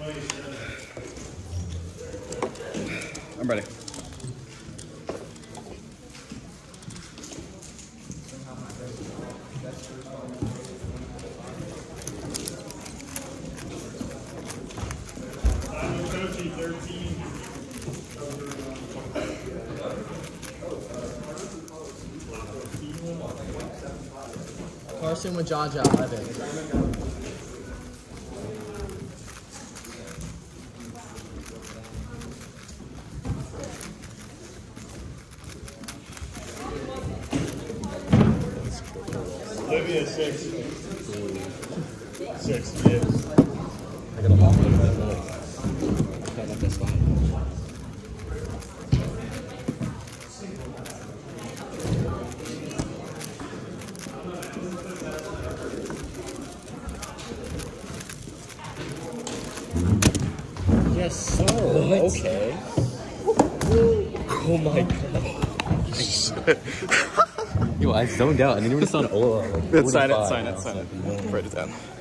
I'm ready. Carson Widjaja 11. Olivia 6. 6, yes. I got a lot of that. I can't let this slide. Yes, sir. What? Okay. Oh my god. Yo, I zoned out, and then you were just on Ola. Like, Sign it. Write it down.